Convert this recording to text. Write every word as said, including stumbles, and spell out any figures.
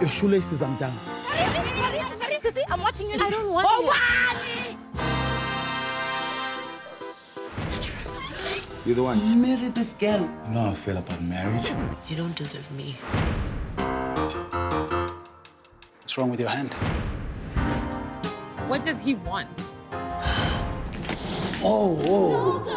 Your shoelaces are down. Sissy, I'm watching you. I don't want oh, it. Wani! Such a romantic. You're the one. Marry this girl. You know how I feel about marriage. You don't deserve me. What's wrong with your hand? What does he want? Oh, oh.